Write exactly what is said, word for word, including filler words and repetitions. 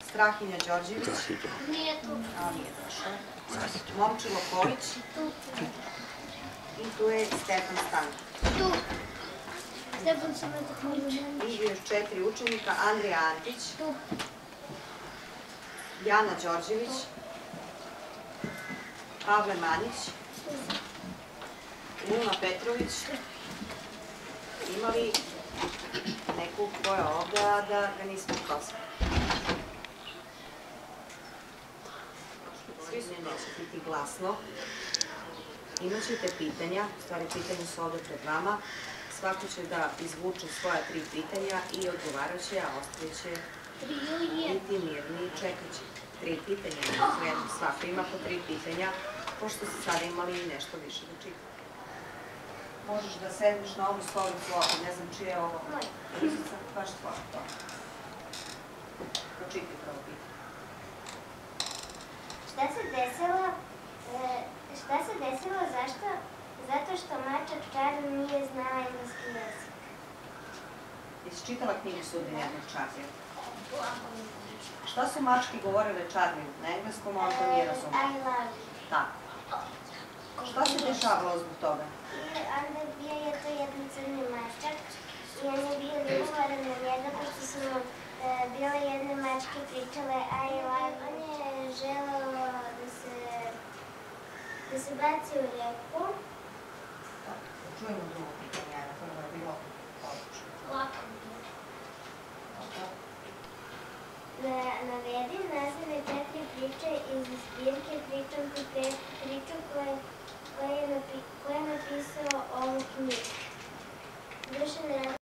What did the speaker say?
Strahinja Đorđević. Nije tu. A, nije došao. Momčilo Polić. Tu. I tu je Stefan Stanko. Tu. Stefan se me tako. I još četiri učenika. Andrija Antić. Tu. Jana Đorđević. Pavle Manjić. Luna Petrović. Ima li nekog ko je ovde, a da ga nismo upoznali? Svi su neće biti glasno. Imaćete pitanja, u stvari pitanja su ovde pred vama. Svako će da izvuče svoja tri pitanja i odgovarat će, a ostali će biti mirni i čekat će. Tri pitanja, svako ima po tri pitanja, pošto ste sada imali nešto više da čitate. Možeš da sedneš na ovu stolicu ovdje, ne znam čije je ovo. Rizica, baš tvoja, to. Pročitaj prvo pitanje. Šta se desilo, šta se desilo, zašto? Zato što mačak Čarli nije znao engleski jezik. Jesi čitala knjigu Sudbine jednog Čarlija? Šta su mačke govorile Čarliju na engleskom, a on to nije razumio? I love you. Tako. Šta se dešavalo zbog toga? Onda bio je to jedan crni mačak i on je bio ljubomoran na njega, pošto su mu bile jedne mačke pričale I love you. On je želeo da se da se baci u reku. Čujemo drugo pitanje.